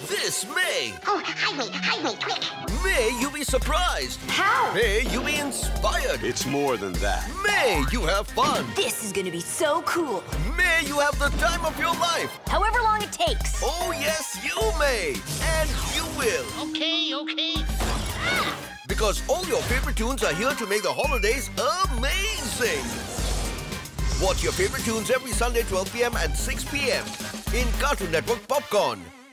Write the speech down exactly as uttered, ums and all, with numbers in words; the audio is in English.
this May. Oh, hide me, hide me, quick. May you be surprised. How? May you be inspired. It's more than that. May you have fun. This is gonna be so cool. May you have the time of your life. However long it takes. Oh, yes, you may. And you will. Okay, okay. Because all your favorite tunes are here to make the holidays amazing. Watch your favorite tunes every Sunday, twelve p m and six p m in Cartoon Network Popcorn.